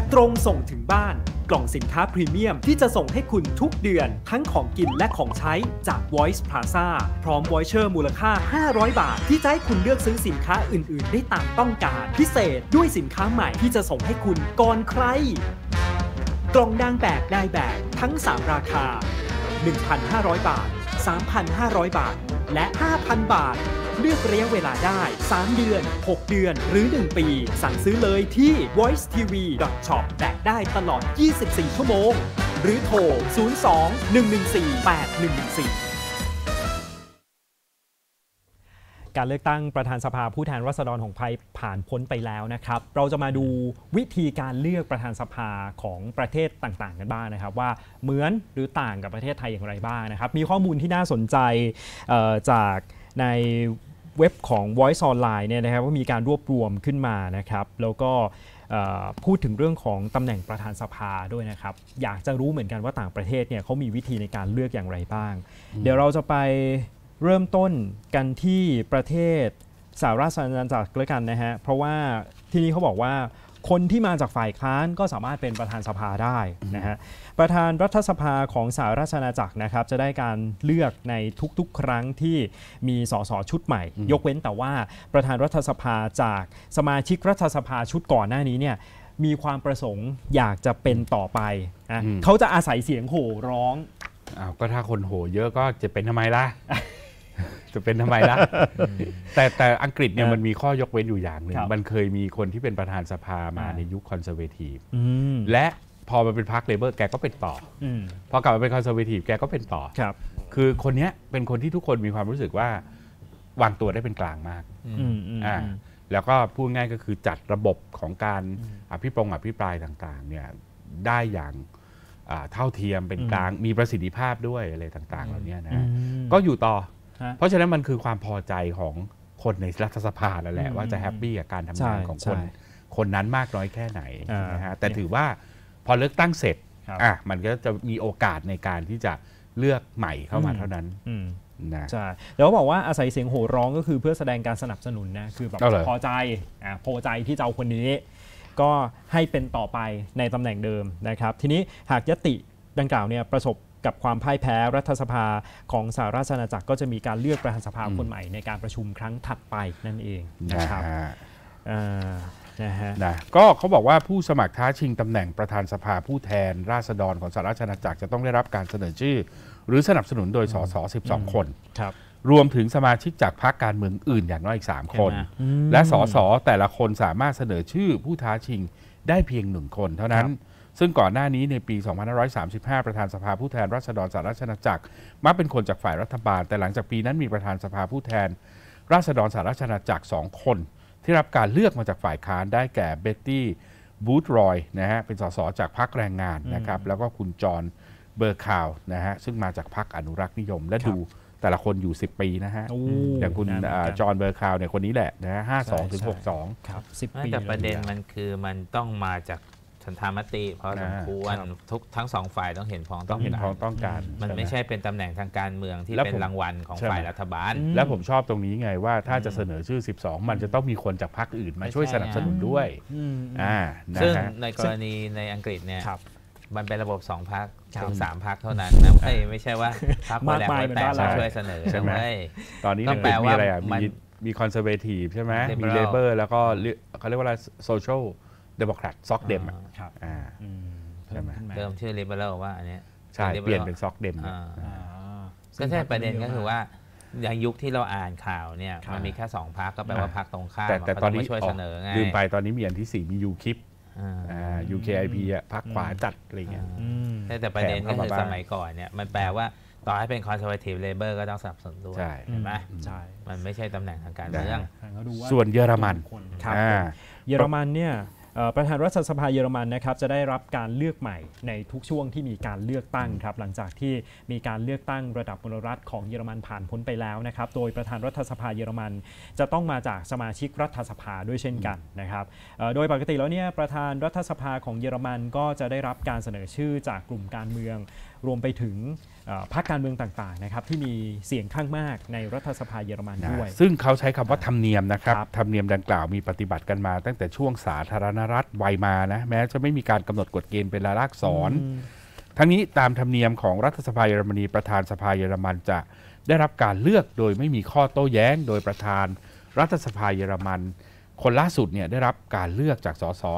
ตรงส่งถึงบ้านกล่องสินค้าพรีเมียมที่จะส่งให้คุณทุกเดือนทั้งของกินและของใช้จาก Voice Plaza พร้อมวอยเชอร์มูลค่า500 บาทที่จะให้คุณเลือกซื้อสินค้าอื่นๆได้ตามต้องการพิเศษด้วยสินค้าใหม่ที่จะส่งให้คุณก่อนใครกล่องนางแบบได้แบบทั้ง3ราคา 1,500 บาท 3,500 บาทและ 5,000 บาทเลือกระยะเวลาได้3เดือน6เดือนหรือ1ปีสั่งซื้อเลยที่ voicetv.shop แบกได้ตลอด24ชั่วโมงหรือโทร02-114-8114การเลือกตั้งประธานสภาผู้แทนราษฎรของไทยผ่านพ้นไปแล้วนะครับเราจะมาดูวิธีการเลือกประธานสภาของประเทศต่างๆกันบ้างนะครับว่าเหมือนหรือต่างกับประเทศไทยอย่างไรบ้างนะครับมีข้อมูลที่น่าสนใจจากในเว็บของ Voice Online เนี่ยนะครับว่ามีการรวบรวมขึ้นมานะครับแล้วก็พูดถึงเรื่องของตำแหน่งประธานสภาด้วยนะครับอยากจะรู้เหมือนกันว่าต่างประเทศเนี่ยเขามีวิธีในการเลือกอย่างไรบ้างเดี๋ยวเราจะไปเริ่มต้นกันที่ประเทศสหราชอาณาจักรแล้วกันนะฮะเพราะว่าที่นี่เขาบอกว่าคนที่มาจากฝ่ายค้านก็สามารถเป็นประธานสภาได้นะฮะประธานรัฐสภาของสหราชอาณาจักรนะครับจะได้การเลือกในทุกๆครั้งที่มีสสชุดใหม่ยกเว้นแต่ว่าประธานรัฐสภาจากสมาชิกรัฐสภาชุดก่อนหน้านี้เนี่ยมีความประสงค์อยากจะเป็นต่อไปนะเขาจะอาศัยเสียงโห่ร้องก็ถ้าคนโห่เยอะก็จะเป็นทำไมล่ะ จะเป็นทำไมล่ะ แต่อังกฤษเนี่ยมันมีข้อยกเว้นอยู่อย่างหนึ่งมันเคยมีคนที่เป็นประธานสภามาในยุคคอนเซอร์เวทีฟและพอมาเป็นพรรคเลเบอร์แกก็เป็นต่อพอกลับมาเป็นคอนเซอร์เวทีฟแกก็เป็นต่อคือคนนี้เป็นคนที่ทุกคนมีความรู้สึกว่าวางตัวได้เป็นกลางมากแล้วก็พูดง่ายก็คือจัดระบบของการอภิปรายต่างๆเนี่ยได้อย่างเท่าเทียมเป็นกลางมีประสิทธิภาพด้วยอะไรต่างๆเหล่านี้นะก็อยู่ต่อเพราะฉะนั้นมันคือความพอใจของคนในรัฐสภาแล้วแหละว่าจะแฮปปี้กับการทำงานของคนนั้นมากน้อยแค่ไหนนะฮะแต่ถือว่าพอเลือกตั้งเสร็จมันก็จะมีโอกาสในการที่จะเลือกใหม่เข้ามาเท่านั้นนะใช่แล้วบอกว่าอาศัยเสียงโห่ร้องก็คือเพื่อแสดงการสนับสนุนนะคือแบบพอใจที่จะเอาคนนี้ก็ให้เป็นต่อไปในตำแหน่งเดิมนะครับทีนี้หากยติดังกล่าวเนี่ยประสบกับความพ่ายแพ้รัฐสภาของสหราชอาณาจักรก็จะมีการเลือกประธานสภาคนใหม่ในการประชุมครั้งถัดไปนั่นเองนะครับนะก็เขาบอกว่าผู้สมัครท้าชิงตำแหน่งประธานสภาผู้แทนราษฎรของสหราชอาณาจักรจะต้องได้รับการเสนอชื่อหรือสนับสนุนโดยสส12 คนรวมถึงสมาชิกจากพรรคการเมืองอื่นอย่างน้อยอีก3 คนและสสแต่ละคนสามารถเสนอชื่อผู้ท้าชิงได้เพียง1 คนเท่านั้นซึ่งก่อนหน้านี้ในปี 2535 ประธานสภาผู้แทนราษฎรสหราชอาณาจักรมักเป็นคนจากฝ่ายรัฐบาลแต่หลังจากปีนั้นมีประธานสภาผู้แทนราษฎรสหราชอาณาจักร2 คนที่รับการเลือกมาจากฝ่ายค้านได้แก่เบ็ตตี้บูธรอยนะฮะเป็นสสจากพรรคแรงงานนะครับแล้วก็คุณจอห์นเบอร์คาวนะฮะซึ่งมาจากพรรคอนุรักษ์นิยมและดูแต่ละคนอยู่10 ปีนะฮะอย่างคุณจอห์นเบอร์คาวเนี่ยคนนี้แหละนะ52 ถึง 62 ครับ10 ปีแต่ประเด็นมันคือมันต้องมาจากฉันทามติเพราะสมควรทั้ง2 ฝ่ายต้องเห็นพ้องต้องการมันไม่ใช่เป็นตำแหน่งทางการเมืองที่เป็นรางวัลของฝ่ายรัฐบาลแล้วผมชอบตรงนี้ไงว่าถ้าจะเสนอชื่อ12มันจะต้องมีคนจากพรรคอื่นมาช่วยสนับสนุนด้วยซึ่งในกรณีในอังกฤษเนี่ยมันเป็นระบบ2 พรรคถึง3 พรรคเท่านั้นนะไม่ใช่ว่าพรรคคนแรกคนแต่มาช่วยเสนอใช่ไหมตอนนี้แปลว่ามีคอนเซอร์เวทีฟใช่ไหมมีเลเบอร์แล้วก็เขาเรียกว่าโซเชียลเดโมแครตซ็อกเดมใช่ไหมเติมชื่อลิเบอรัลว่าอันนี้ใช่เปลี่ยนเป็นซ็อกเดมก็ใช่ประเด็นก็คือว่าอย่างยุคที่เราอ่านข่าวเนี่ยมันมีแค่2 พรรคก็แปลว่าพรรคตรงข้ามแต่ตอนนี้ช่วยเสนอไงลืมไปตอนนี้มีอันที่4มียูคิปUKIP พรรคขวาจัดอะไรเงี้ยแต่ประเด็นก็คือสมัยก่อนเนี่ยมันแปลว่าต่อให้เป็นคอนเซอร์เวทีฟเลเบอร์ก็ต้องสนับสนุนด้วยใช่ไหมใช่มันไม่ใช่ตำแหน่งทางการเมืองส่วนเยอรมันเยอรมันเนี่ยประธานรัฐสภาเยอรมันนะครับจะได้รับการเลือกใหม่ในทุกช่วงที่มีการเลือกตั้งครับหลังจากที่มีการเลือกตั้งระดับมลรัฐของเยอรมันผ่านพ้นไปแล้วนะครับโดยประธานรัฐสภาเยอรมันจะต้องมาจากสมาชิกรัฐสภาด้วยเช่นกันนะครับโดยปกติแล้วเนี่ยประธานรัฐสภาของเยอรมันก็จะได้รับการเสนอชื่อจากกลุ่มการเมืองรวมไปถึงพรรคการเมืองต่างๆนะครับที่มีเสียงข้างมากในรัฐสภาเยอรมันด้วยซึ่งเขาใช้คำว่าธรรมเนียมนะครับธรรมเนียมดังกล่าวมีปฏิบัติกันมาตั้งแต่ช่วงสาธารณรัฐไวมานะแม้จะไม่มีการกำหนดกฎเกณฑ์เป็นลายลักษณ์อักษรทั้งนี้ตามธรรมเนียมของรัฐสภาเยอรมนีประธานสภาเยอรมันจะได้รับการเลือกโดยไม่มีข้อโต้แย้งโดยประธานรัฐสภาเยอรมันคนล่าสุดเนี่ยได้รับการเลือกจากสส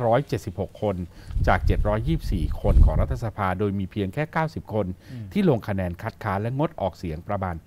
576 คนจาก724คนของรัฐสภาโดยมีเพียงแค่90คนที่ลงคะแนนคัดค้านและงดออกเสียงประมาณ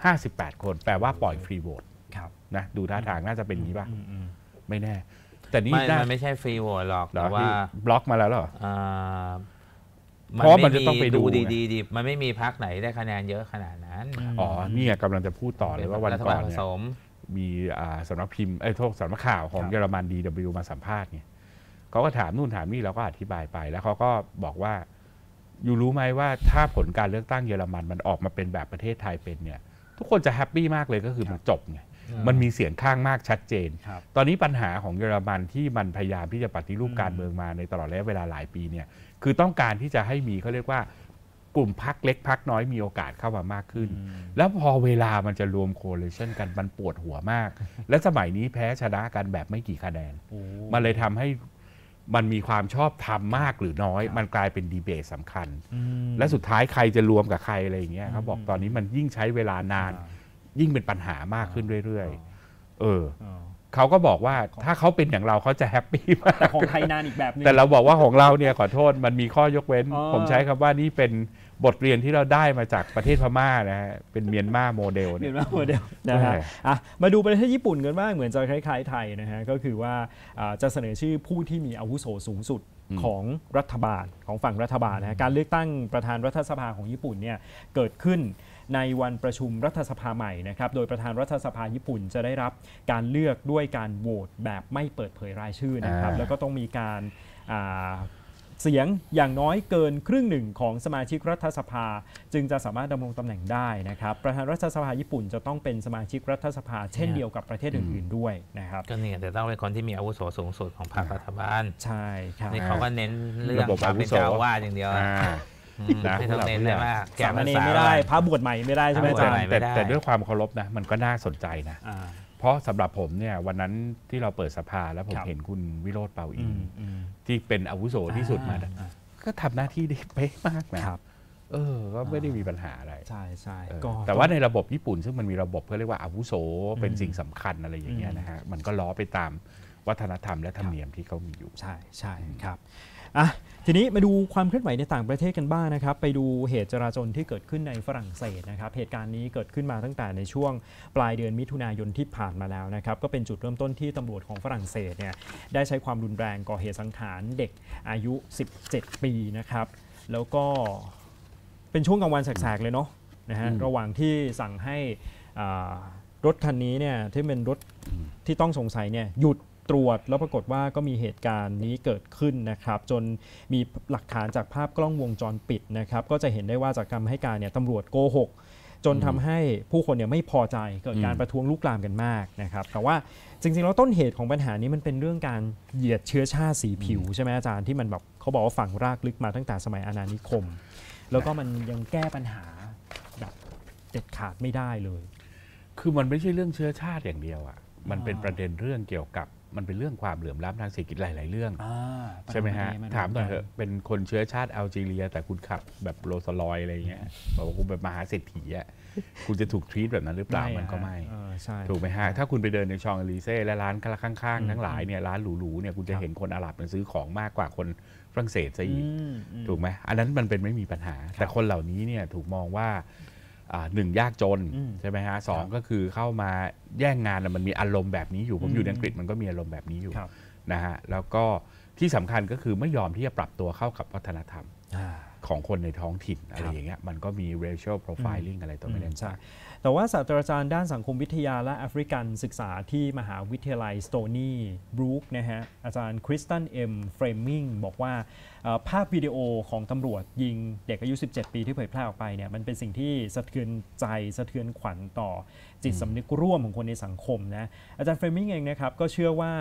58คนแปลว่าปล่อยฟรีโหวตนะดูท่าทางน่าจะเป็นนี้ป่ะไม่แน่แต่นี่มันไม่ใช่ฟรีโหวตหรอกแต่ว่าบล็อกมาแล้วเหรอเพราะมันจะต้องไปดูดีๆมันไม่มีพรรคไหนได้คะแนนเยอะขนาดนั้นอ๋อนี่กำลังจะพูดต่อเลยว่าวันก่อนเนี่ยมีสำนักพิมพ์สำนักข่าวของเยอรมัน DW มาสัมภาษณ์ไงเขาก็ถามนู่นถามนี่เราก็อธิบายไปแล้วเขาก็บอกว่าอยู่รู้ไหมว่าถ้าผลการเลือกตั้งเยอรมันมันออกมาเป็นแบบประเทศไทยเป็นเนี่ยทุกคนจะแฮปปี้มากเลยก็คือมันจบไงมันมีเสียงข้างมากชัดเจนตอนนี้ปัญหาของเยอรมันที่มันพยายามที่จะปฏิรูปการเมืองมาในตลอดระยะเวลาหลายปีเนี่ยคือต้องการที่จะให้มีเขาเรียกว่ากลุ่มพรรคเล็กพรรคน้อยมีโอกาสเข้ามามากขึ้นแล้วพอเวลามันจะรวมโคลิชั่นกันมันปวดหัวมากและสมัยนี้แพ้ชนะกันแบบไม่กี่คะแนนมันเลยทำให้มันมีความชอบธรรมมากหรือน้อยมันกลายเป็นดีเบตสำคัญและสุดท้ายใครจะรวมกับใครอะไรอย่างเงี้ยเขาบอกตอนนี้มันยิ่งใช้เวลานานยิ่งเป็นปัญหามากขึ้นเรื่อยๆเขาก็บอกว่าถ้าเขาเป็นอย่างเราเขาจะแฮปปี้มากแต่ของไทยนานอีกแบบนึงแต่เราบอกว่าของเราเนี่ยขอโทษมันมีข้อยกเว้นผมใช้คำว่านี่เป็นบทเรียนที่เราได้มาจากประเทศพม่านะฮะเป็นเมียนมาโมเดลเมียนมาโมเดลนะฮะมาดูประเทศญี่ปุ่นกันบ้างเหมือนจะคล้ายๆไทยนะฮะก็คือว่าจะเสนอชื่อผู้ที่มีอาวุโสสูงสุดของรัฐบาลของฝั่งรัฐบาลนะการเลือกตั้งประธานรัฐสภาของญี่ปุ่นเนี่ยเกิดขึ้นในวันประชุมรัฐสภาใหม่นะครับโดยประธานรัฐสภาญี่ปุ่นจะได้รับการเลือกด้วยการโหวตแบบไม่เปิดเผยรายชื่อนะครับแล้วก็ต้องมีการเสียงอย่างน้อยเกินครึ่งหนึ่งของสมาชิกรัฐสภาจึงจะสามารถดำรงตำแหน่งได้นะครับประธานรัฐสภาญี่ปุ่นจะต้องเป็นสมาชิกรัฐสภาเช่นเดียวกับประเทศอื่นๆด้วยนะครับก็นี่แต่ต้องเป็นคนที่มีอาวุโสสูงสุดของพรรครัฐบาลใช่ครับนี่เขาก็เน้นเรื่องการเป็นเจ้าอาวาสอย่างเดียวไม่ต้องเน้นเลยว่าแกไม่ได้พระบวชใหม่ไม่ได้ใช่ไหมอาจารย์แต่ด้วยความเคารพนะมันก็น่าสนใจนะเพราะสำหรับผมเนี่ยวันนั้นที่เราเปิดสภาแล้วผมเห็นคุณวิโรจน์เปาอินที่เป็นอาวุโสที่สุดมาก็ทำหน้าที่ได้เป๊ะมากนะครับก็ไม่ได้มีปัญหาอะไรใช่แต่ว่าในระบบญี่ปุ่นซึ่งมันมีระบบเขาเรียกว่าอาวุโสเป็นสิ่งสำคัญอะไรอย่างเงี้ยนะฮะมันก็ล้อไปตามวัฒนธรรมและธรรมเนียมที่เขามีอยู่ใช่ครับทีนี้มาดูความเคลื่อนไหวในต่างประเทศกันบ้างนะครับไปดูเหตุจราจรที่เกิดขึ้นในฝรั่งเศสนะครับเหตุการณ์นี้เกิดขึ้นมาตั้งแต่ในช่วงปลายเดือนมิถุนายนที่ผ่านมาแล้วนะครับก็เป็นจุดเริ่มต้นที่ตำรวจของฝรั่งเศสเนี่ยได้ใช้ความรุนแรงก่อเหตุสังหารเด็กอายุ17ปีนะครับแล้วก็เป็นช่วงกลางวันแสกๆเลยเนาะนะฮะระหว่างที่สั่งให้รถคันนี้เนี่ยที่เป็นรถที่ต้องสงสัยเนี่ยหยุดตรวจแล้วปรากฏว่าก็มีเหตุการณ์นี้เกิดขึ้นนะครับจนมีหลักฐานจากภาพกล้องวงจรปิดนะครับก็จะเห็นได้ว่าจากคำให้การเนี่ยตำรวจโกหกจนทำให้ผู้คนเนี่ยไม่พอใจเกิดการประท้วงลุกลามกันมากนะครับแต่ว่าจริงๆแล้วต้นเหตุของปัญหานี้มันเป็นเรื่องการเหยียดเชื้อชาติสีผิวใช่ไหมอาจารย์ที่มันแบบเขาบอกว่าฝังรากลึกมาตั้งแต่สมัยอาณานิคมแล้วก็มันยังแก้ปัญหาแบบเด็ดขาดไม่ได้เลยคือมันไม่ใช่เรื่องเชื้อชาติอย่างเดียวอ่ะมันเป็นประเด็นเรื่องเกี่ยวกับมันเป็นเรื่องความเหลื่อมล้ำทางเศรษฐกิจหลายๆเรื่องใช่ไหมฮะถามหน่อยเถอะเป็นคนเชื้อชาติอัลจีเรียแต่คุณขับแบบโรลส์รอยซ์อะไรเงี้ยบอกว่าคุณแบบมหาเศรษฐีอ่ะคุณจะถูกทรีตแบบนั้นหรือเปล่ามันก็ไม่ถูกไหมฮะถ้าคุณไปเดินในชองอลีเซ่และร้านข้างๆทั้งหลายเนี่ยร้านหรูๆเนี่ยคุณจะเห็นคนอาหรับซื้อของมากกว่าคนฝรั่งเศสซะอีกถูกไหมอันนั้นมันเป็นไม่มีปัญหาแต่คนเหล่านี้เนี่ยถูกมองว่าหนึ่งยากจนใช่ไหมฮะสองก็คือเข้ามาแย่งงานมันมีอารมณ์แบบนี้อยู่ผมอยู่ในอังกฤษมันก็มีอารมณ์แบบนี้อยู่นะฮะแล้วก็ที่สำคัญก็คือไม่ยอมที่จะปรับตัวเข้ากับวัฒนธรรมของคนในท้องถิ่นอะไรอย่างเงี้ยมันก็มี racial profiling อะไรตัวนี้ใช่แต่ว่าศาสตราจารย์ด้านสังคมวิทยาและแอฟริกันศึกษาที่มหาวิทยาลัยสโตนีบรูคนะฮะอาจารย์คริสตันเอ็มเฟรมิงบอกว่าภาพวิดีโอของตำรวจยิงเด็กอายุ 17 ปีที่เผยแพร่ออกไปเนี่ยมันเป็นสิ่งที่สะเทือนใจสะเทือนขวัญต่อจิตสำนึกร่วมของคนในสังคมนะอาจารย์เฟรมิงเองนะครับก็เชื่อว่า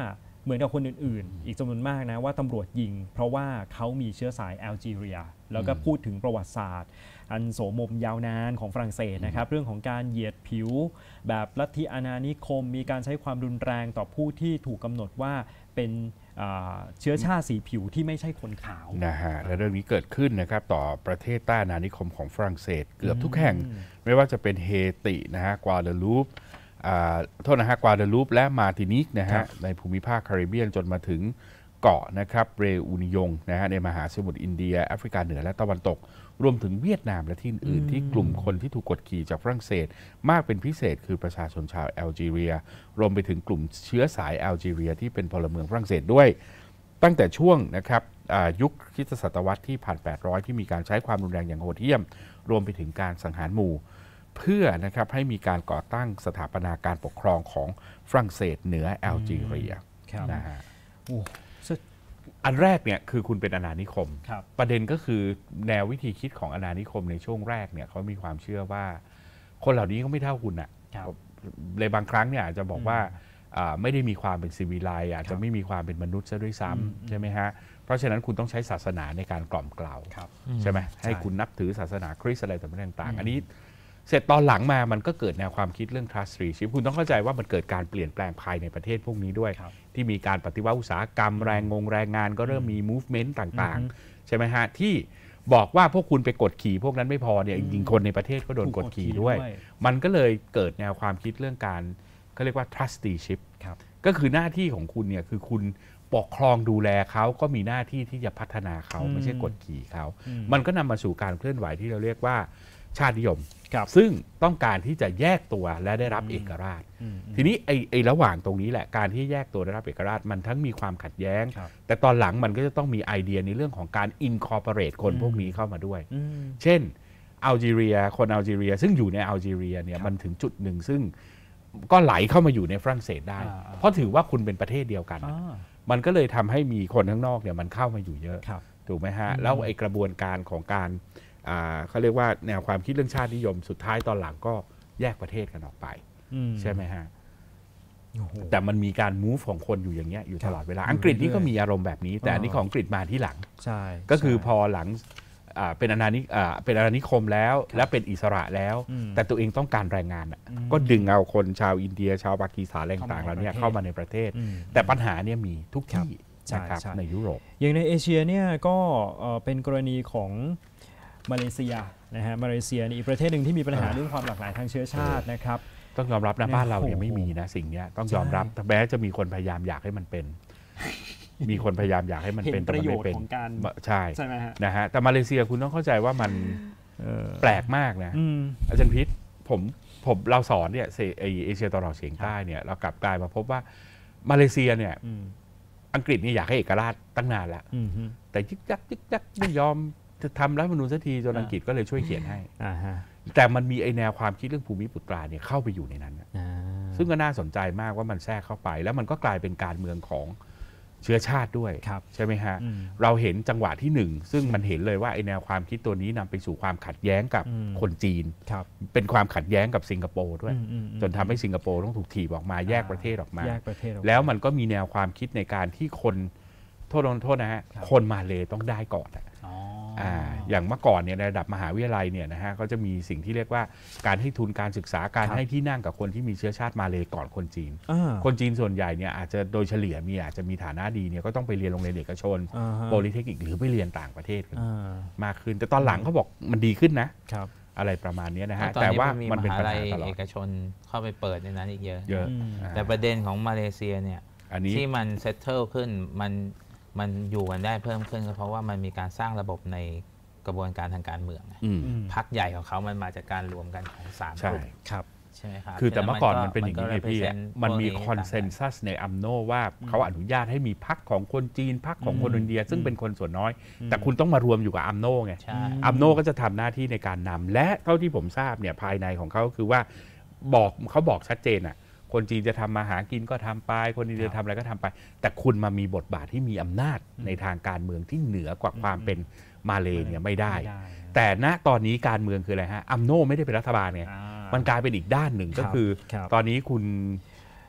เหมือนกับคนอื่นๆอีกจำนวนมากนะว่าตำรวจยิงเพราะว่าเขามีเชื้อสายแอลจีเรียแล้วก็พูดถึงประวัติศาสตร์อันโสมมยาวนานของฝรั่งเศสนะครับเรื่องของการเหยียดผิวแบบลัทธิอาณานิคมมีการใช้ความรุนแรงต่อผู้ที่ถูกกำหนดว่าเป็นเชื้อชาติสีผิวที่ไม่ใช่คนขาวนะฮะและเรื่องนี้เกิดขึ้นนะครับต่อประเทศใต้อาณานิคมของฝรั่งเศสเกือบทุกแห่งไม่ว่าจะเป็นเฮตินะฮะกวาเดลูปโทษนะฮะกวาเดลูปและมาตินิกนะฮะในภูมิภาคแคริบเบียนจนมาถึงเกาะนะครับเรอูนิยงนะฮะในมหาสมุทรอินเดียแอฟริกาเหนือและตะวันตกรวมถึงเวียดนามและที่อื่นที่กลุ่มคนที่ถูกกดขี่จากฝรั่งเศสมากเป็นพิเศษคือประชาชนชาวแอลจีเรียรวมไปถึงกลุ่มเชื้อสายแอลจีเรียที่เป็นพลเมืองฝรั่งเศสด้วยตั้งแต่ช่วงนะครับยุคคริสตศตวรรษที่1800ที่มีการใช้ความรุนแรงอย่างโหดเหี้ยมรวมไปถึงการสังหารหมู่เพื่อนะครับให้มีการก่อตั้งสถาปนาการปกครองของฝรั่งเศสเหนือแอลจีเรียนะฮะอันแรกเนี่ยคือคุณเป็นอาณานิคมประเด็นก็คือแนววิธีคิดของอาณานิคมในช่วงแรกเนี่ยเขามีความเชื่อว่าคนเหล่านี้ก็ไม่เท่าคุณอ่ะเลยบางครั้งเนี่ยอาจจะบอกว่าไม่ได้มีความเป็นซีวิไลซ์อาจจะไม่มีความเป็นมนุษย์ซะด้วยซ้ำใช่ไหมฮะเพราะฉะนั้นคุณต้องใช้ศาสนาในการกล่อมเกลาใช่ไหมให้คุณนับถือศาสนาคริสต์อะไรต่างๆอันนี้เสร็จตอนหลังมามันก็เกิดแนวความคิดเรื่อง trust leadership คุณต้องเข้าใจว่ามันเกิดการเปลี่ยนแปลงภายในประเทศพวกนี้ด้วยที่มีการปฏิวัติอุตสาหกรรมแรงงานก็เริ่มมี movement ต่างๆใช่ไหมฮะที่บอกว่าพวกคุณไปกดขี่พวกนั้นไม่พอเนี่ยจริงๆคนในประเทศก็โดนกดขี่ด้วยมันก็เลยเกิดแนวความคิดเรื่องการเขาเรียกว่า trusteeship ก็คือหน้าที่ของคุณเนี่ยคือคุณปกครองดูแลเขาก็มีหน้าที่ที่จะพัฒนาเขาไม่ใช่กดขี่เขามันก็นำมาสู่การเคลื่อนไหวที่เราเรียกว่าชาตินิยมซึ่งต้องการที่จะแยกตัวและได้รับเอกราชทีนี้ไอ้ระหว่างตรงนี้แหละการที่แยกตัวได้รับเอกราชมันทั้งมีความขัดแย้งแต่ตอนหลังมันก็จะต้องมีไอเดียในเรื่องของการอินคอร์ปอเรตคนพวกนี้เข้ามาด้วยเช่นอัลจีเรียคนอัลจีเรียซึ่งอยู่ในอัลจีเรียเนี่ยมันถึงจุดหนึ่งซึ่งก็ไหลเข้ามาอยู่ในฝรั่งเศสได้เพราะถือว่าคุณเป็นประเทศเดียวกันมันก็เลยทำให้มีคนข้างนอกเนี่ยมันเข้ามาอยู่เยอะถูกไหมฮะแล้วไอ้กระบวนการของการเขาเรียกว่าแนวความคิดเรื่องชาตินิยมสุดท้ายตอนหลังก็แยกประเทศกันออกไปใช่ไหมฮะแต่มันมีการ move ของคนอยู่อย่างเงี้ยอยู่ตลอดเวลาอังกฤษนี่ก็มีอารมณ์แบบนี้แต่อันนี้ของอังกฤษมาที่หลังก็คือพอหลังเป็นอาณานิคมแล้วและเป็นอิสระแล้วแต่ตัวเองต้องการแรงงานก็ดึงเอาคนชาวอินเดียชาวปากีสถานอะไรต่างๆเราเนี่ยเข้ามาในประเทศแต่ปัญหาเนี่ยมีทุกที่นะครับในยุโรปอย่างในเอเชียเนี่ยก็เป็นกรณีของมาเลเซียนะฮะมาเลเซียนี่อีกประเทศหนึ่งที่มีปัญหาเรื่องความหลากหลายทางเชื้อชาตินะครับต้องยอมรับนะบ้านเราเนี่ยไม่มีนะสิ่งนี้ต้องยอมรับแม้จะมีคนพยายามอยากให้มันเป็นมีคนพยายามอยากให้มันเป็นแต่มันไม่เป็นใช่ไหมฮะนะฮะแต่มาเลเซียคุณต้องเข้าใจว่ามันแปลกมากนะอาจารย์พิษผมเราสอนเนี่ยเอเชียตะวันออกเฉียงใต้เนี่ยเรากลับกลายมาพบว่ามาเลเซียเนี่ยอังกฤษนี่อยากให้เอกราชตั้งนานแล้วแต่ยึกยักไม่ยอมจะทำรัฐธรรมนูญสักทีจนอังกฤษก็เลยช่วยเขียนให้แต่มันมีไอแนวความคิดเรื่องภูมิปุตราเนี่ยเข้าไปอยู่ในนั้นซึ่งก็น่าสนใจมากว่ามันแทรกเข้าไปแล้วมันก็กลายเป็นการเมืองของเชื้อชาติด้วยใช่ไหมฮะเราเห็นจังหวะที่1ซึ่งมันเห็นเลยว่าไอแนวความคิดตัวนี้นำไปสู่ความขัดแย้งกับคนจีนเป็นความขัดแย้งกับสิงคโปร์ด้วยจนทำให้สิงคโปร์ต้องถูกถีบออกมาแยกประเทศออกมาแล้วมันก็มีแนวความคิดในการที่คนโทษนะฮะคนมาเลต้องได้ก่อนอย่างเมื่อก่อนเนี่ยในระดับมหาวิทยาลัยเนี่ยนะฮะก็จะมีสิ่งที่เรียกว่าการให้ทุนการศึกษาการให้ที่นั่งกับคนที่มีเชื้อชาติมาเลก่อนคนจีนคนจีนส่วนใหญ่เนี่ยอาจจะโดยเฉลี่ยอาจจะมีฐานะดีเนี่ยก็ต้องไปเรียนโรงเรียนเอกชนโพลิเทคนิคหรือไปเรียนต่างประเทศกันมากขึ้นแต่ตอนหลังเขาบอกมันดีขึ้นนะอะไรประมาณนี้นะฮะแต่ว่ามันเป็นปัญหาตลอดเอกชนเข้าไปเปิดในนั้นอีกเยอะแต่ประเด็นของมาเลเซียเนี่ยที่มันเซตเทิลขึ้นมันอยู่กันได้เพิ่มขึ้นก็เพราะว่ามันมีการสร้างระบบในกระบวนการทางการเมืองพรรคใหญ่ของเขามันมาจากการรวมกันของ3 กลุ่มใช่ไหมครับคือแต่เมื่อก่อนมันเป็นอย่างนี้ไงพี่มันมีคอนเซนแซสในอัมโนว่าเขาอนุญาตให้มีพรรคของคนจีนพรรคของคนอินเดียซึ่งเป็นคนส่วนน้อยแต่คุณต้องมารวมอยู่กับอัมโนไงอัมโนก็จะทำหน้าที่ในการนำและเท่าที่ผมทราบเนี่ยภายในของเขาคือว่าเขาบอกชัดเจนคนจีนจะทำมาหากินก็ทำไปคนอินเดียทำอะไรก็ทำไปแต่คุณมามีบทบาทที่มีอำนาจในทางการเมืองที่เหนือกว่าความเป็นมาเลเนี่ยไม่ได้แต่ณตอนนี้การเมืองคืออะไรฮะอัมโนไม่ได้เป็นรัฐบาลไงมันกลายเป็นอีกด้านหนึ่งก็คือตอนนี้คุณ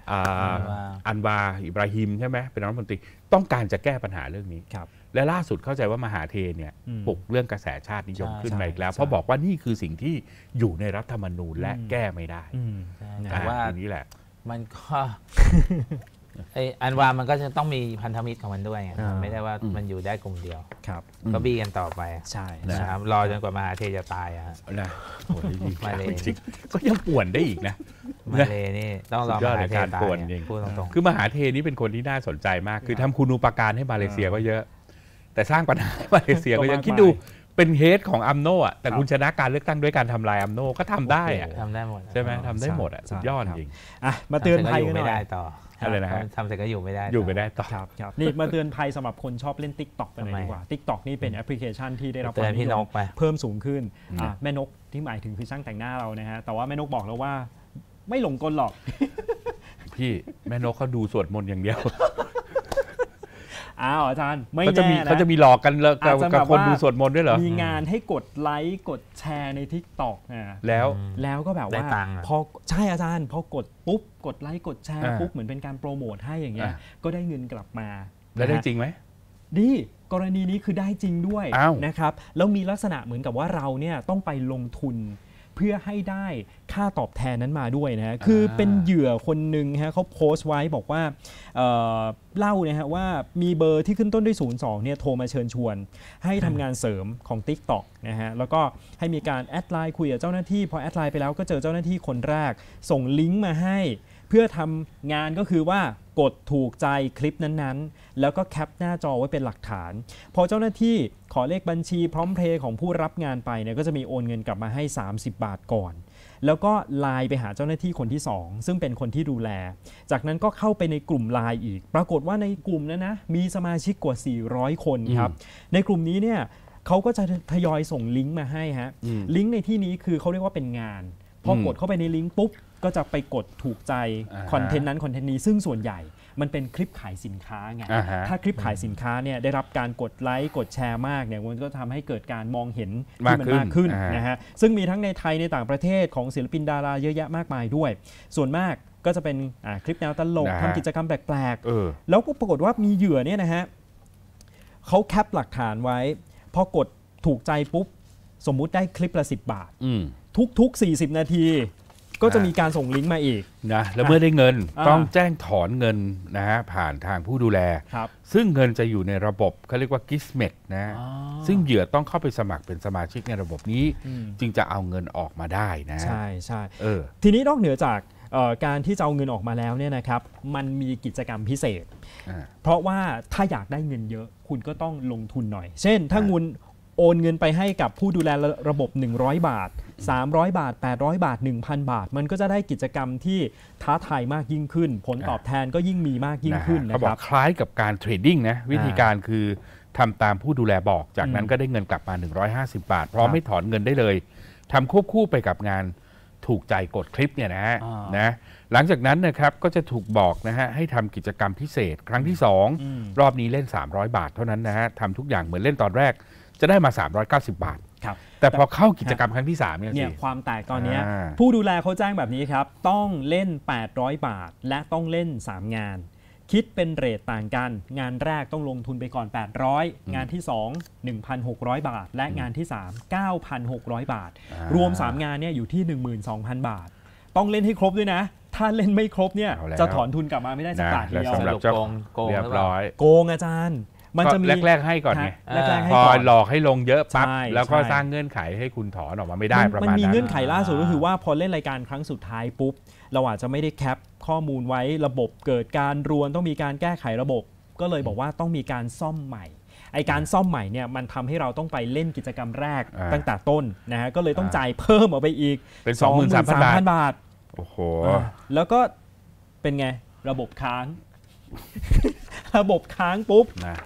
อันวาอิบราฮิมใช่ไหมเป็นรัฐมนตรีต้องการจะแก้ปัญหาเรื่องนี้และล่าสุดเข้าใจว่ามหาเทเนี่ยปลุกเรื่องกระแสชาตินิยมขึ้นมาอีกแล้วเพราะบอกว่านี่คือสิ่งที่อยู่ในรัฐธรรมนูญและแก้ไม่ได้แต่ว่านี้แหละมันก็อันวามันก็จะต้องมีพันธมิตรของมันด้วยไม่ได้ว่ามันอยู่ได้กลุ่มเดียวก็บี้กันต่อไปใช่นะครับรอจนกว่ามหาเทจะตายนะมาเลยจริงก็ยังป่วนได้อีกนะมาเลยนี่ต้องรอมหาเทตายพูดตรงๆคือมหาเทนี่เป็นคนที่น่าสนใจมากคือทำคุณูปการให้มาเลเซียก็เยอะแต่สร้างปัญหาให้มาเลเซียก็ยังคิดดูเป็นเฮดของอัมโนอ่ะแต่คุณชนะการเลือกตั้งด้วยการทำลายอัมโนก็ทำได้อ่ะทำได้หมดใช่ไหมทำได้หมดอ่ะสุดยอดจริงมาเตือนภัยกันหน่อยอะไรนะทำเสร็จก็อยู่ไม่ได้ต่อครับนี่มาเตือนภัยสำหรับคนชอบเล่น TikTok กันเลยดีกว่า TikTok นี่เป็นแอปพลิเคชันที่ได้รับความนิยมเพิ่มสูงขึ้นแม่นกที่หมายถึงคือช่างแต่งหน้าเรานะฮะแต่ว่าแม่นกบอกแล้วว่าไม่หลงกลหรอกพี่แม่นกเขาดูสวดมนต์อย่างเดียวอาจารย์ไม่แน่นะเขาจะมีหลอกกันกับคนดูสวดมนต์ด้วยเหรอมีงานให้กดไลค์กดแชร์ใน TikTok แล้วก็แบบว่าพอใช่อาจารย์พอกดปุ๊บกดไลค์กดแชร์ปุ๊บเหมือนเป็นการโปรโมทให้อย่างเงี้ยก็ได้เงินกลับมาแล้วได้จริงไหมดีกรณีนี้คือได้จริงด้วยนะครับแล้วมีลักษณะเหมือนกับว่าเราเนี่ยต้องไปลงทุนเพื่อให้ได้ค่าตอบแทนนั้นมาด้วยนะคือเป็นเหยื่อคนหนึ่งฮะเขาโพสต์ไว้บอกว่าเล่านะฮะว่ามีเบอร์ที่ขึ้นต้นด้วย02เนี่ยโทรมาเชิญชวนให้ทำงานเสริมของ TikTok นะฮะแล้วก็ให้มีการแอดไลน์คุยกับเจ้าหน้าที่พอแอดไลน์ไปแล้วก็เจอเจ้าหน้าที่คนแรกส่งลิงก์มาให้เพื่อทำงานก็คือว่ากดถูกใจคลิปนั้นๆแล้วก็แคปหน้าจอไว้เป็นหลักฐานพอเจ้าหน้าที่ขอเลขบัญชีพร้อมเพย์ของผู้รับงานไปเนี่ยก็จะมีโอนเงินกลับมาให้30 บาทก่อนแล้วก็ไลน์ไปหาเจ้าหน้าที่คนที่2ซึ่งเป็นคนที่ดูแลจากนั้นก็เข้าไปในกลุ่มไลน์อีกปรากฏว่าในกลุ่มนั้นนะมีสมาชิกกว่า400คนครับในกลุ่มนี้เนี่ยเขาก็จะทยอยส่งลิงก์มาให้ฮะลิงก์ในที่นี้คือเขาเรียกว่าเป็นงานพอกดเข้าไปในลิงก์ปุ๊บก็จะไปกดถูกใจคอนเทนต์นั้นคอนเทนต์นี้ซึ่งส่วนใหญ่มันเป็นคลิปขายสินค้าไงถ้าคลิปขายสินค้าเนี่ยได้รับการกดไลค์กดแชร์มากเนี่ยมันก็ทำให้เกิดการมองเห็นที่มันมากขึ้นนะฮะซึ่งมีทั้งในไทยในต่างประเทศของศิลปินดาราเยอะแยะมากมายด้วยส่วนมากก็จะเป็นคลิปแนวตลกทำกิจกรรมแปลกๆแล้วก็ปรากฏว่ามีเหยื่อเนี่ยนะฮะเขาแคปหลักฐานไว้พอกดถูกใจปุ๊บสมมุติได้คลิปละ10 บาททุกๆ40 นาทีก็จะมีการส่งลิงก์มาอีกนะแล้วเมื่อได้เงินต้องแจ้งถอนเงินนะฮะผ่านทางผู้ดูแลซึ่งเงินจะอยู่ในระบบเขาเรียกว่า Gizmet นะซึ่งเหยื่อต้องเข้าไปสมัครเป็นสมาชิกในระบบนี้จึงจะเอาเงินออกมาได้นะใช่ทีนี้นอกเหนือจากการที่จะเอาเงินออกมาแล้วเนี่ยนะครับมันมีกิจกรรมพิเศษเพราะว่าถ้าอยากได้เงินเยอะคุณก็ต้องลงทุนหน่อยเช่นถ้าเงินโอนเงินไปให้กับผู้ดูแลระบบ100 บาท300 บาท800 บาท 1,000 บาทมันก็จะได้กิจกรรมที่ท้าทายมากยิ่งขึ้นผลตอบแทนก็ยิ่งมีมากยิ่งขึ้นนะครับเขาบอกคล้ายกับการเทรดดิ้งนะวิธีการคือทำตามผู้ดูแลบอกจากนั้นก็ได้เงินกลับมา150 บาทพร้อมไม่ถอนเงินได้เลยทำควบคู่ไปกับงานถูกใจกดคลิปเนี่ยนะหลังจากนั้นนะครับก็จะถูกบอกนะฮะให้ทำกิจกรรมพิเศษครั้งที่2รอบนี้เล่น300 บาทเท่านั้นนะฮะทำทุกอย่างเหมือนเล่นตอนแรกจะได้มา390 บาทแต่พอเข้ากิจกรรมครั้งที่3เนี่ยความแตกตอนนี้ผู้ดูแลเขาแจ้งแบบนี้ครับต้องเล่น800 บาทและต้องเล่น3 งานคิดเป็นเรทต่างกันงานแรกต้องลงทุนไปก่อน800งานที่2 1,600 บาทและงานที่3 9,600 บาทรวม3 งานเนี่ยอยู่ที่ 12,000 บาทต้องเล่นให้ครบด้วยนะถ้าเล่นไม่ครบเนี่ยจะถอนทุนกลับมาไม่ได้สักบาทเดียวสำหรับเจ้าโกงเรียบร้อยโกงอาจารย์มันจะมีแรกๆให้ก่อนไงพอหลอกให้ลงเยอะปั๊บแล้วก็สร้างเงื่อนไขให้คุณถอนออกมาไม่ได้ประมาณนั้นมันมีเงื่อนไขล่าสุดก็คือว่าพอเล่นรายการครั้งสุดท้ายปุ๊บเราอาจจะไม่ได้แคปข้อมูลไว้ระบบเกิดการรวนต้องมีการแก้ไขระบบก็เลยบอกว่าต้องมีการซ่อมใหม่ไอการซ่อมใหม่เนี่ยมันทำให้เราต้องไปเล่นกิจกรรมแรกตั้งแต่ต้นนะฮะก็เลยต้องจ่ายเพิ่มออกไปอีกเป็น 23,000 บาทโอ้โหแล้วก็เป็นไงระบบค้างระบบค้างปุ๊บ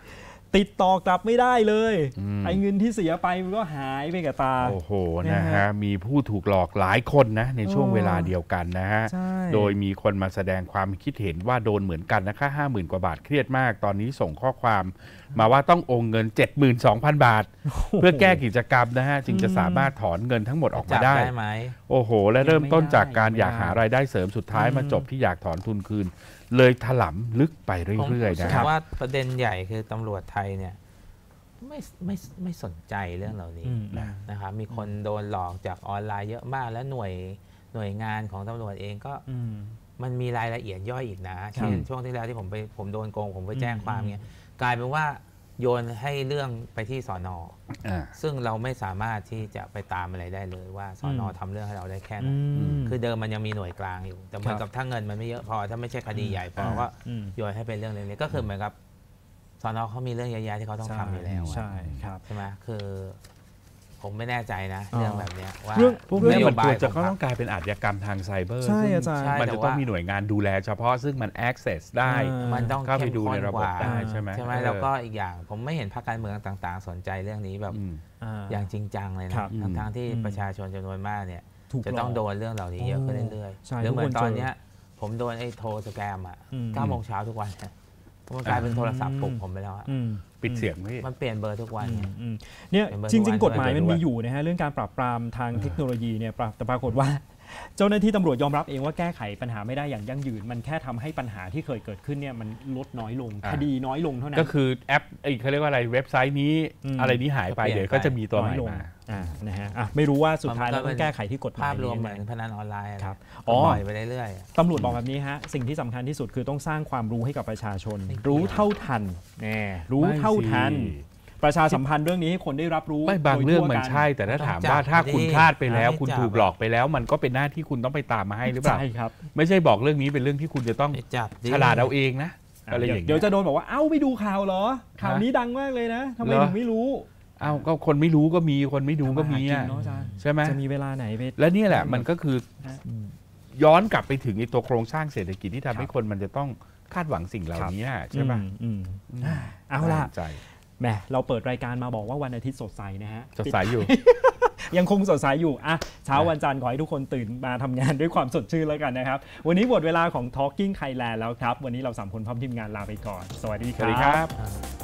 ติดต่อกลับไม่ได้เลยไอ้เงินที่เสียไปมันก็หายไปกับตาโอ้โหนะฮะมีผู้ถูกหลอกหลายคนนะในช่วงเวลาเดียวกันนะฮะโดยมีคนมาแสดงความคิดเห็นว่าโดนเหมือนกันนะคะ50,000 กว่าบาทเครียดมากตอนนี้ส่งข้อความมาว่าต้องโอนเงิน 72,000 บาทเพื่อแก้กิจกรรมนะฮะจึงจะสามารถถอนเงินทั้งหมดออกมาได้โอ้โหและเริ่มต้นจากการอยากหารายได้เสริมสุดท้ายมาจบที่อยากถอนทุนคืนเลยถลำลึกไปเรื่อยๆนะครับว่าประเด็นใหญ่คือตำรวจไทยเนี่ยไม่สนใจเรื่องเหล่านี้นะครับมีคนโดนหลอกจากออนไลน์เยอะมากแล้วหน่วยงานของตำรวจเองก็มันมีรายละเอียดย่อยอีกนะเช่นช่วงที่แล้วที่ผมโดนโกงผมไปแจ้งความเนี่ยกลายเป็นว่าโยนให้เรื่องไปที่สน.ซึ่งเราไม่สามารถที่จะไปตามอะไรได้เลยว่าสน.ทำเรื่องให้เราได้แค่ไหนคือเดิมมันยังมีหน่วยกลางอยู่แต่เหมือนกับถ้าเงินมันไม่เยอะพอถ้าไม่ใช่คดีใหญ่พอก็โยนให้เป็นเรื่องเล็กๆก็คือเหมือนกับสน.เขามีเรื่องเยอะแยะที่เขาต้องทำอยู่แล้วใช่ครับใช่ไหมคือผมไม่แน่ใจนะเรื่องแบบนี้ว่าพวกเรื่องมันควรจะต้องกลายเป็นอาชญากรรมทางไซเบอร์ใช่อาจารย์มันจะต้องมีหน่วยงานดูแลเฉพาะซึ่งมัน access ได้มันต้องเข้าไปดูในระบบได้ใช่ไหมแล้วก็อีกอย่างผมไม่เห็นพรรคการเมืองต่างๆสนใจเรื่องนี้แบบอย่างจริงจังเลยนะทั้งที่ประชาชนจำนวนมากเนี่ยจะต้องโดนเรื่องเหล่านี้เยอะขึ้นเรื่อยๆหรือเหมือนตอนนี้ผมโดนไอ้โทรสแกม9 โมงเช้าทุกวันมันกลายเป็นโทรศัพท์ปลุกผมไปแล้วปิดเสียงมันเปลี่ยนเบอร์ทุกวันเนี่ยจริงๆกฎหมายมันมีอยู่นะฮะเรื่องการปราบปรามทางเทคโนโลยีเนี่ยแต่ปรากฏว่าเจ้าหน้าที่ตำรวจยอมรับเองว่าแก้ไขปัญหาไม่ได้อย่างยั่งยืนมันแค่ทำให้ปัญหาที่เคยเกิดขึ้นเนี่ยมันลดน้อยลงคดีน้อยลงเท่านั้นก็คือแอปเขาเรียกว่าอะไรเว็บไซต์นี้อะไรนี้หายไปเดี๋ยวก็จะมีตัวใหม่มานะฮะไม่รู้ว่าสุดท้ายเราต้องแก้ไขที่กฎหมายภาพรวมเหมือนพนันออนไลน์ครับปล่อยไปเรื่อยๆตำรวจบอกแบบนี้ฮะสิ่งที่สำคัญที่สุดคือต้องสร้างความรู้ให้กับประชาชนรู้เท่าทันรู้เท่าทันประชาสัมพันธ์เรื่องนี้ให้คนได้รับรู้ไม่บางเรื่องมันใช่แต่ถ้าถามว่าถ้าคุณพลาดไปแล้วคุณถูกหลอกไปแล้วมันก็เป็นหน้าที่คุณต้องไปตามมาให้หรือเปล่าใช่ครับไม่ใช่บอกเรื่องนี้เป็นเรื่องที่คุณจะต้องฉลาดเอาเองนะอะไรอย่างเงี้ยเดี๋ยวจะโดนบอกว่าเอ้าไม่ดูข่าวเหรอข่าวนี้ดังมากเลยนะทำไมถึงไม่รู้เอ้าก็คนไม่รู้ก็มีคนไม่ดูก็มีใช่ไหมจะมีเวลาไหนไปและนี่แหละมันก็คือย้อนกลับไปถึงในตัวโครงสร้างเศรษฐกิจที่ทำให้คนมันจะต้องคาดหวังสิ่งเหล่านี้ใช่ไหมเอาล่ะแหมเราเปิดรายการมาบอกว่าวันอาทิตย์สดใสนะฮะสดใสอยู่ยังคงสดใสอยู่เช้าวันจันทร์ขอให้ทุกคนตื่นมาทำงานด้วยความสดชื่นแล้วกันนะครับวันนี้หมดเวลาของ Talking Thailand แล้วครับวันนี้เรา3 คนพร้อมทีมงานลาไปก่อนสวัสดีครับ